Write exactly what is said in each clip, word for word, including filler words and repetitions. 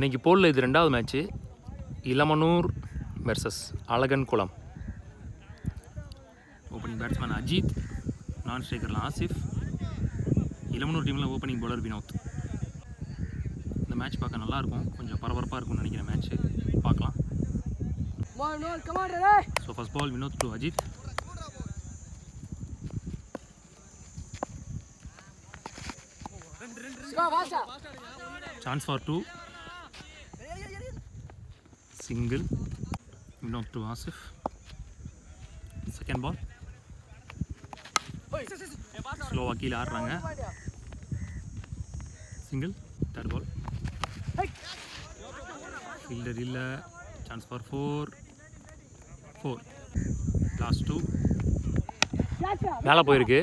இன்றைக்கி போலில் இது ரெண்டாவது மேட்ச்சு. இளமனூர் வெர்சஸ் அழகன் குளம். ஓப்பனிங் பேட்ஸ்மேன் அஜித், நான் ஸ்ட்ரைக்கரில் ஆசிஃப். இளமனூர் டீமில் ஓப்பனிங் பவுலர் வினோத். இந்த மேட்ச் பார்க்க நல்லாயிருக்கும், கொஞ்சம் பரபரப்பாக இருக்கும்னு நினைக்கிறேன். மேட்ச்சு பார்க்கலாம். So first ball Vinoth to Ajith. Chance for two. Single. Vinoth to Asif. Second ball. ஸ்லோவாக கீழே ஆடுறாங்க. சிங்கிள். Third ball. ஃபீல்டர் இல்லை. Chance for four. Four. Last two. மேலே போயிருக்கு.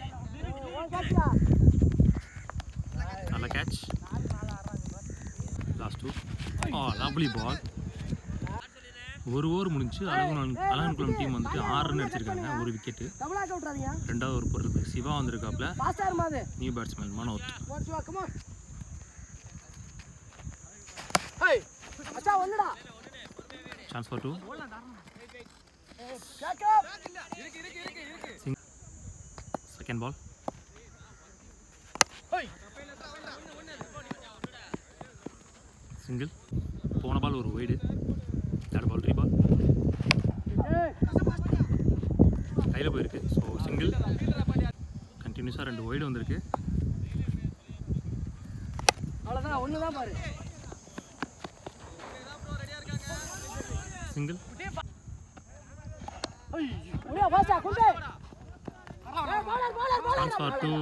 நல்ல catch. Last two. Ah lovely ball. ஒரு ஓவர் முடிஞ்சு அழகன் அழகன்குளம் டீம் வந்துட்டு ஆறு ரன் அடிச்சிருக்காங்க, ஒரு விக்கெட்டு. ரெண்டாவது ஓவர் போடுறதுக்கு சிவா வந்திருக்காப்ல. New batsman Manoth. Chance for two. Second ball. Single. போன பால் ஒரு வைடு. தேர்ட் பால் ரீ பால். கையில் போயிருக்கு. So single. கண்டினியூஸாக ரெண்டு வைடு வந்திருக்கு. சிங்கிள். Chance for two.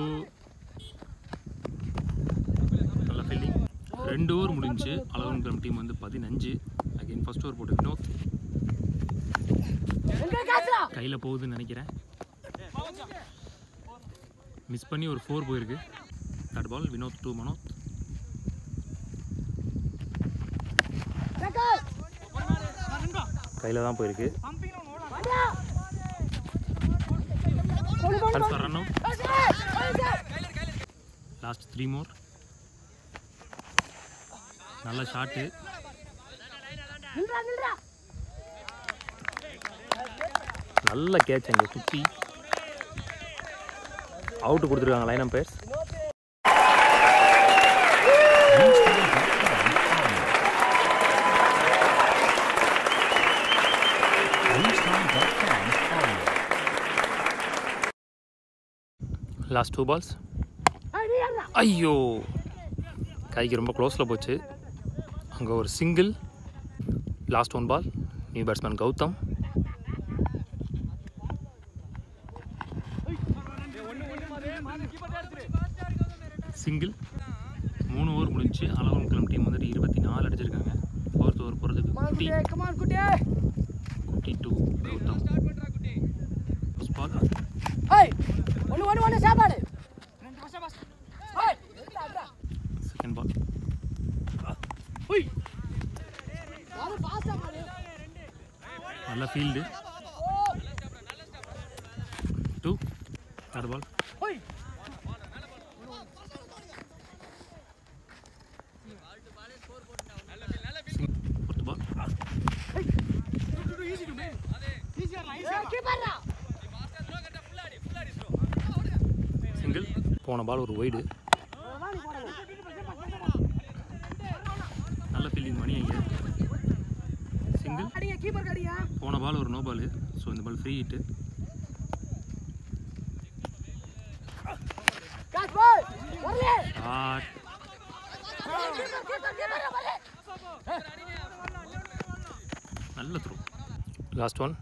நல்ல ஃபீல்டிங். ரெண்டு ஓவர் முடிஞ்சு அழகன்குளம் டீம் வந்து பதினஞ்சு. அகைன் ஃபர்ஸ்ட் ஓவர் போட்டு வினோத். கையில் போகுதுன்னு நினைக்கிறேன். மிஸ் பண்ணி ஒரு ஃபோர் போயிருக்கு. Third ball Vinoth to Manoth. கையில் தான் போயிருக்கு. Run out. Last three more. நல்ல ஷாட்டு. நல்ல கேட்ச். அங்கே குட்டி அவுட்டு கொடுத்துருக்காங்க line umpires. Last two balls. ஐயோ, கைக்கு ரொம்ப க்ளோஸில் போச்சு. அங்கே ஒரு single. Last one ball. New batsman Gautham. Single. மூணு ஓவர் முடிஞ்சு அழகன்குளம் டீம் வந்துட்டு இருபத்தி நாலு அடிச்சிருக்காங்க. ஃபோர்த் ஓவர் போகிறதுக்கு Kutty Kutty to Gautham. First ball. Second ball. நல்ல field. Two. Third ball. Fourth ball. Single. போன பால் ஒரு வைடு. நல்ல ஃபீல்டிங் மணி ஐயா. சிங்கிள். போன பால் ஒரு நோ பால். ஸோ இந்த பால் ஃப்ரீ ஹிட்டு. நல்ல த்ரோ. Last one.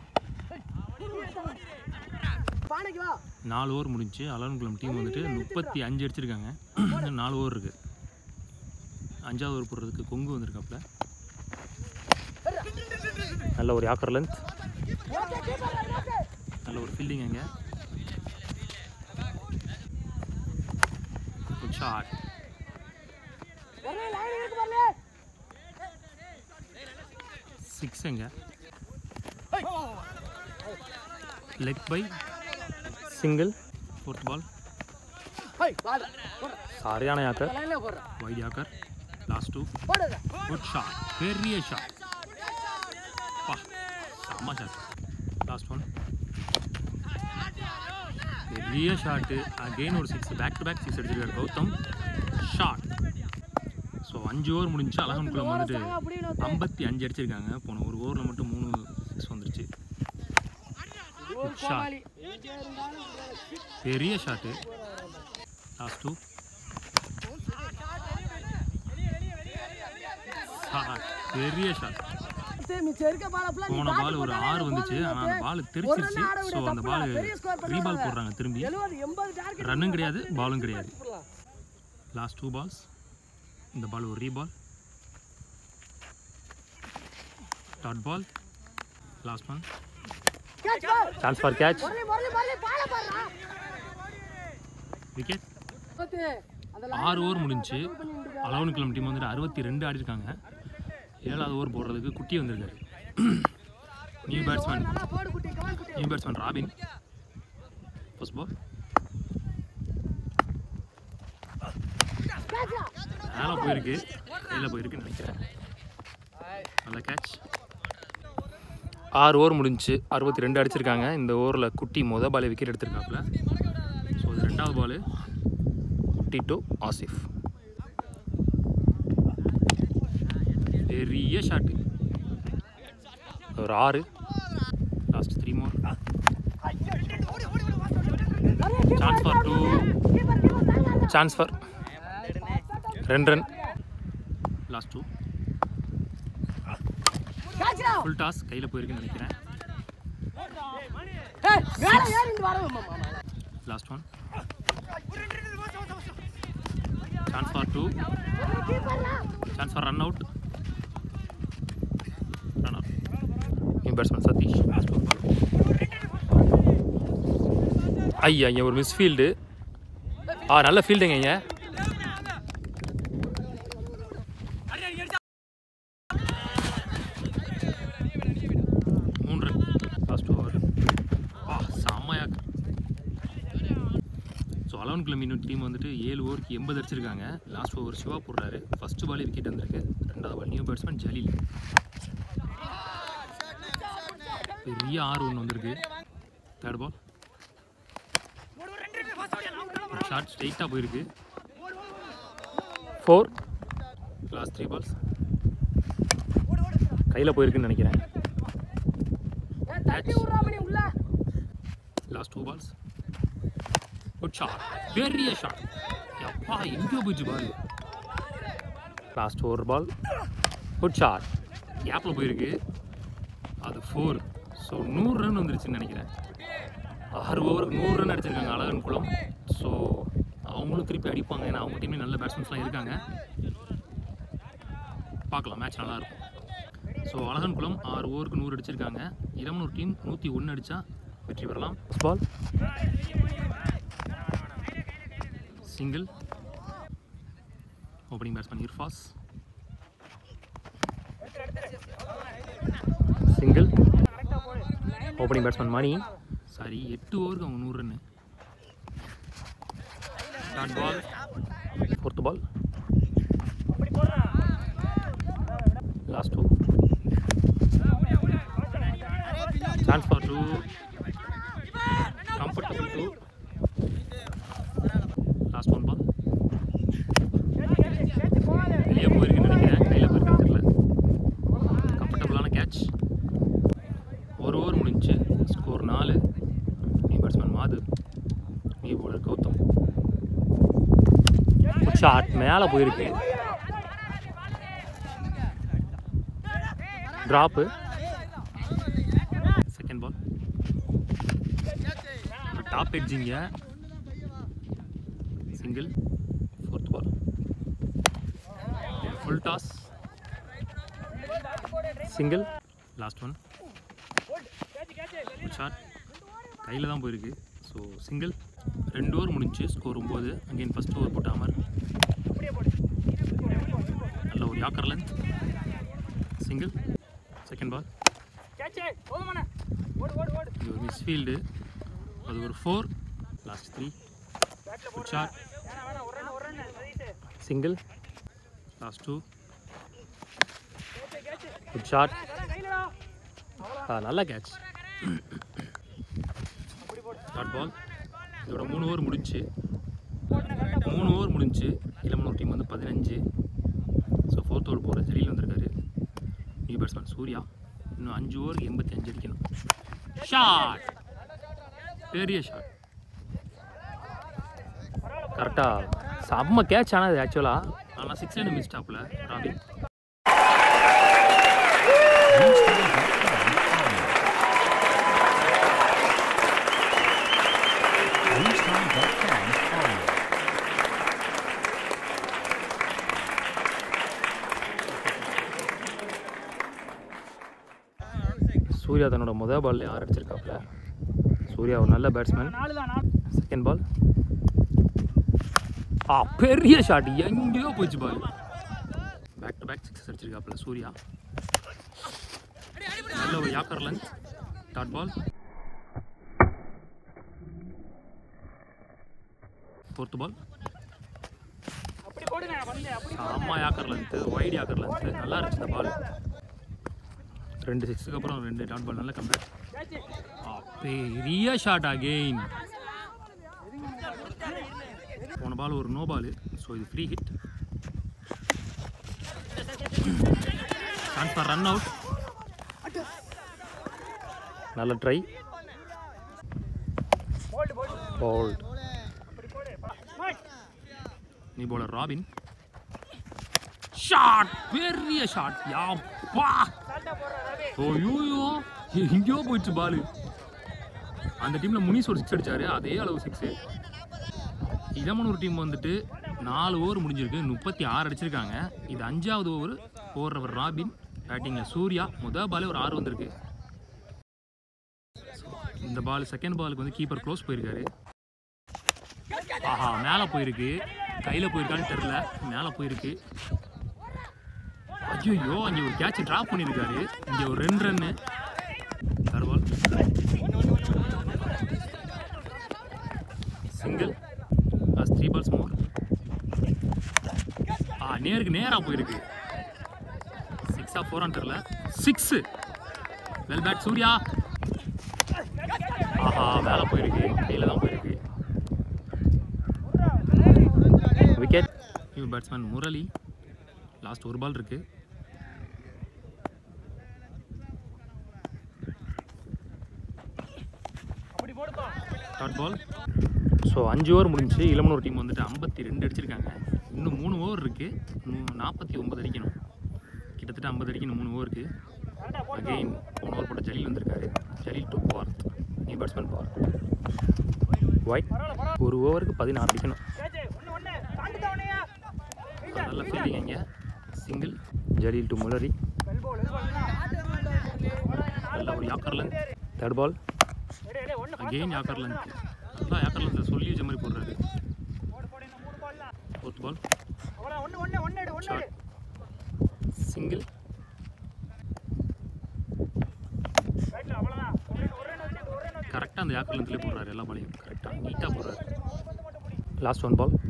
நாலு ஓவர் முடிஞ்சு அழகன்குளம் டீம் வந்துட்டு முப்பத்தி அஞ்சு அடிச்சிருக்காங்க. நாலு ஓவர் இருக்குது. அஞ்சாவது ஓவர் போடுறதுக்கு கொங்கு வந்திருக்காப்புல. நல்ல ஒரு யாக்கர் லென்த். நல்ல ஒரு ஃபீல்டிங். அங்கே குட் ஷாட். சிக்ஸ். எங்க leg bye. Single. Fourth ball. சரியான yorker. Wide yorker. Last two good shot பெரிய ஷாட் பா செம்ம ஷாட் லாஸ்ட் ஒன் பெரிய ஷாட்டு அகெயின் ஒரு six back to back six அடிச்சிருக்காரு கௌதம் ஷாட் ஸோ அஞ்சு ஓவர் முடிஞ்சு அழகன் குளம் வந்துட்டு ஐம்பத்தி அஞ்சு அடிச்சிருக்காங்க போன ஒரு ஓவரில் மட்டும் மூணு சிக்ஸ் வந்துருச்சு ஷாட் பெரிய ஷாட்டு லாஸ்ட் டூ பெரிய ஷாட் போன பால் ஒரு ஆறு வந்துச்சு ஆனால் அந்த பால் தெரிச்சிருச்சு ஸோ அந்த பால் ரீபால் போடுறாங்க திரும்பி ரன்னும் கிடையாது பாலும் கிடையாது லாஸ்ட் டூ பால்ஸ் இந்த பால் ஒரு re ball dot ball last one chance for catch wicket ஆறு ஓவர் முடிஞ்சு அலவன் கிளம் டீம் வந்துட்டு அறுபத்தி ரெண்டு ஆடிருக்காங்க ஏழாவது ஓவர் போடுறதுக்கு குட்டி வந்திருக்காரு new batsman new batsman Robin first ball மேலே போயிருக்கு கையில் போயிருக்குன்னு நினைக்கிறேன் நல்ல கேட்ச் ஆறு ஓவர் முடிஞ்சு அறுபத்தி ரெண்டு அடிச்சிருக்காங்க இந்த ஓவரில் குட்டி மொதல் பால் விக்கெட் எடுத்திருக்காப்புல ஸோ அது ரெண்டாவது பால் குட்டி டு ஆசிஃப் பெரிய ஷாட்டு ஒரு ஆறு last three more chance for two chance for ரெண்டு run last two full toss கையில் போயிருக்குன்னு நினைக்கிறேன் last one chance for two chance for run out run out new batsman Satish ஐயா ஐயா ஒரு மிஸ் ஃபீல்டு ஆ நல்ல ஃபீல்டுங்க ஐயா மூணு ரன் லாஸ்ட் ஓவர் ஆ செம்மையாக ஸோ அலவன் கிளம் இன்னும் டீம் வந்துட்டு ஏழு ஓவருக்கு எண்பது அடிச்சிருக்காங்க லாஸ்ட் ஓவர் சிவா போடுறாரு ஃபஸ்ட்டு பாலே விக்கெட் வந்திருக்கு ரெண்டாவது பால் நியூ பேட்ஸ்மேன் ஜலீல் பெரிய ஆறு ஒன்று வந்திருக்கு தேர்ட் பால் ஷாட் ஸ்ட்ரெயிட்டாக போயிருக்கு ஃபோர் லாஸ்ட் த்ரீ பால்ஸ் கையில் போயிருக்குன்னு நினைக்கிறேன் last two balls good shot பெரிய ஷாட் எப்பா எங்கேயோ போயிடுச்சு ball last over ball good shot கேப்பில் போயிருக்கு அது ஃபோர் ஸோ நூறு ரன் வந்துருச்சுன்னு நினைக்கிறேன் ஆறு ஓவருக்கு நூறு ரன் அடிச்சிருக்காங்க அழகன் குளம் ஸோ அவங்களும் திருப்பி அடிப்பாங்க ஏன்னா அவங்க டீம்லேயும் நல்ல பேட்ஸ்மேன்ஸ்லாம் இருக்காங்க பார்க்கலாம் மேட்ச் நல்லாயிருக்கும் ஸோ அழகன் குளம் ஆறு ஓவருக்கு நூறு அடிச்சிருக்காங்க இரநூறு டீம் நூற்றி ஒன்று அடித்தா வெற்றி பெறலாம் ball single opening batsman Irfas single opening batsman Mani sorry எட்டு ஓவருக்கு அவங்க நூறு run dot ball fourth ball last two chance for two comfortable two last one ball வெளியே போயிருக்குன்னு நினைக்கிறேன் கையில் போயிருக்குன்னு தெரியல கம்ஃபர்டபுளான கேட்ச் ஒரு ஓவர் முடிஞ்சு ஸ்கோர் நாலு new batsman Madhu new bowler Gautham shot மேலே போயிருக்கு ட்ராப்பு செகண்ட் பால் டாப் எட்ஜிங்க single fourth ball full toss single last one shot கையில் தான் போயிருக்கு ஸோ சிங்கிள் ரெண்டு ஓவர் முடிஞ்சு ஸ்கோர் ஒம்பது அங்கேயும் ஃபஸ்ட் ஓவர் போட்ட அமர் நல்ல ஒரு yorker length single second ball இது ஒரு மிஸ்ஃபீல்டு அது ஒரு four last three shot single last two. Good shot. நல்ல கேட்ச். Dot ball. இதோட மூணு ஓவர் முடிஞ்சு மூணு ஓவர் முடிஞ்சு இளமனூர் டீம் வந்து பதினஞ்சு. ஸோ ஃபோர்த் ஓவர் போகிற ஜெலியில் வந்திருக்காரு நியூ பேட்ஸ்மேன் சூர்யா. இன்னும் அஞ்சு ஓவர் எண்பத்தி அஞ்சு அடிக்கணும். ஷாட். பெரிய ஷாட். கரெக்டாக செம்ம கேட்ச். ஆனால் இது ஆக்சுவலாக ஆனால் சிக்ஸ் ஹண்ட்ரட் மிஸ் டாப்பில் ராபின். சூர்யா தன்னோட முதல் பால்ல ஆறு அடிச்சிருக்காப்ல. சூர்யா ஒரு நல்ல பேட்ஸ்மேன். Second ball. ஆ பெரிய ஷாட். எங்கேயோ போயிடுச்சு ball. Back to back six அடிச்சிருக்காப்ல சூர்யா. நல்ல ஒரு yorker length. Dot ball. Fourth ball. ஆமா yorker length. Wide yorker length. நல்லா இருந்துச்சு இந்த பால். ரெண்டு சிக்ஸுக்கு அப்புறம் ரெண்டு டாட் பால். நல்ல கம்பேக். பெரிய ஷாட் அகெயின். போன பால் ஒரு நோ பால். ஸோ இது free hit. Chance for run out. நல்ல try. Bowled. New bowler Robin. Shot. பெரிய ஷாட். யாப்பா. ஓய்யோ எங்கேயோ போயிடுச்சு பால். அந்த டீமில் முனிஸ் ஒரு சிக்ஸ் அடித்தார். அதே அளவு சிக்ஸு. இளமனூர் டீம் வந்துட்டு நாலு ஓவர் முடிஞ்சிருக்கு. முப்பத்தி ஆறு அடிச்சிருக்காங்க. இது அஞ்சாவது ஓவர் போடுறவர் ராபின். பேட்டிங்கில் சூர்யா. முதல் பாலே ஒரு ஆறு வந்திருக்கு. இந்த பால் செகண்ட் பாலுக்கு வந்து கீப்பர் க்ளோஸ் போயிருக்காரு. ஆஹா மேலே போயிருக்கு. கையில் போயிருக்கான்னு தெரில. மேலே போயிருக்கு. ஐயோ அங்கே ஒரு கேட்ச் ட்ராப் பண்ணியிருக்காரு. இங்கே ஒரு ரெண்டு run. Third ball. Single. Three balls more. ஆ நேருக்கு நேராக போயிருக்கு. சிக்ஸா ஃபோரான்னு தெரில. சிக்ஸு. Well bat Surya. ஆஹா மேலே போயிருக்கு. கையில் தான் போயிருக்கு. Wicket. New batsman Murali. Last ஒரு பால் இருக்கு. Dot ball. ஸோ அஞ்சு ஓவர் முடிஞ்சு இளமனூர் டீம் வந்துட்டு ஐம்பத்தி ரெண்டு அடிச்சிருக்காங்க. இன்னும் மூணு ஓவர் இருக்குது. நாற்பத்தி ஒம்பது அடிக்கணும். கிட்டத்தட்ட ஐம்பது அடிக்கணும் மூணு ஓவருக்கு. அகெயின் மூணு ஓவர் போட்ட ஜலீல் வந்திருக்காரு. Jaleel to Parth. New batsman Parth. Wide. ஒரு ஓவருக்கு பதினாறு அடிக்கணும். நல்ல ஃபீல்டிங் இங்கே. சிங்கிள். ஜலீல் டு முரளி. நல்ல ஒரு yorker length. Third ball. Again yorker length. நல்லா யாக்கர் லென்த் சொல்லி வச்ச மாதிரி போடுறாரு. Fourth ball. ஷாட். சிங்கிள். கரெக்டாக அந்த யாக்கர் லென்த்லேயே போடுறாரு. எல்லா பாலையும் கரெக்டாக நீட்டாக போடுறாரு. Last one ball.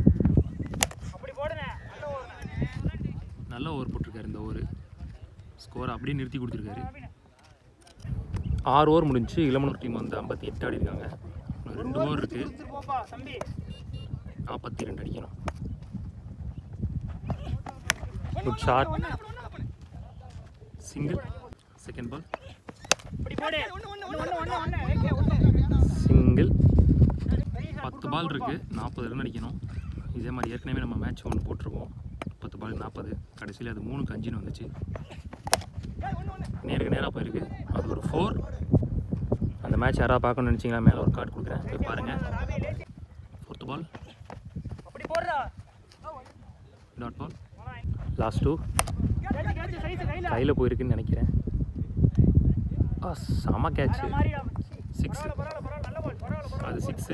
நல்ல ஓவர் போட்டிருக்காரு இந்த ஓவர். ஸ்கோரை அப்படியே நிறுத்தி கொடுத்துருக்காரு. ஆறு ஓவர் முடிஞ்சு இளமனூர் டீம் வந்து ஐம்பத்தி எட்டு ஆடி இருக்காங்க. ரெண்டு ஓவர் இருக்கு. நாற்பத்தி ரெண்டு அடிக்கணும். Good shot. Single. Second ball. Single. பத்து பால் இருக்கு. நாற்பது ரன் அடிக்கணும். இதே மாதிரி ஏற்கனவே நம்ம மேட்ச் ஒன்று போட்டிருக்கோம். பத்து பால் நாற்பது. கடைசியில் அது மூணுக்கு அஞ்சுன்னு வந்துச்சு. நேருக்கு நேராக போயிருக்கு. அது ஒரு ஃபோர். அந்த மேட்ச் யாராவது பார்க்கணும்னு நினச்சிங்களா மேலே ஒரு கார்டு கொடுக்குறேன், போய் பாருங்கள். Fourth ball. Dot ball. Last two. கையில் போயிருக்குன்னு நினைக்கிறேன். ஆ செம கேட்ச்சு. சிக்ஸு. அது சிக்ஸு.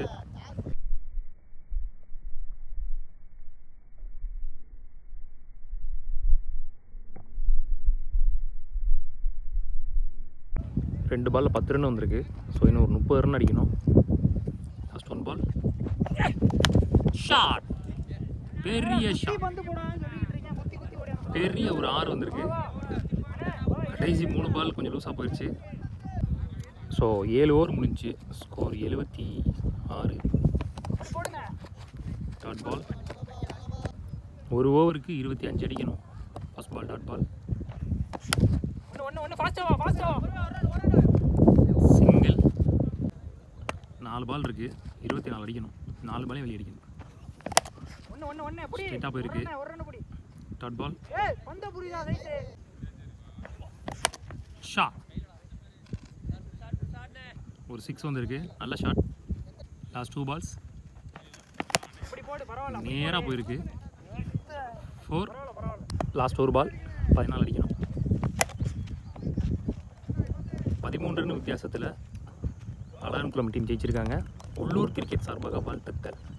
ரெண்டு பாலில் பத்து ரன் வந்திருக்கு. ஸோ இன்னும் ஒரு முப்பது ரன் அடிக்கணும். Last one ball. ஷாட். பெரிய ஷாட். பெரிய ஒரு ஆறு வந்திருக்கு. கடைசி மூணு பால் கொஞ்சம் லூஸாக போயிடுச்சு. ஸோ ஏழு ஓவர் முடிஞ்சு ஸ்கோர் எழுபத்தி ஆறு. டாட் பால் ஒரு ஓவருக்கு இருபத்தி அஞ்சு அடிக்கணும். First ball dot ball. Single. நாலு பால் இருக்குது, இருபத்தி நாலு அடிக்கணும். நாலு பாலே வெளியே அடிக்கணும். ஸ்ட்ரைட்டாக போயிருக்கு. Dot ball. ஷாட். ஒரு சிக்ஸ் வந்திருக்கு. நல்ல ஷாட். லாஸ்ட் டூ பால்ஸ் நேராக போயிருக்கு. ஃபோர். லாஸ்ட் ஒரு பால் பதினாலு அடிக்கணும். பதிமூன்று ரன் வித்தியாசத்தில் அலாரம் கிளப் டீம் ஜெயிச்சிருக்காங்க. உள்ளூர் கிரிக்கெட் சார்பாக வாழ்த்துக்கள்.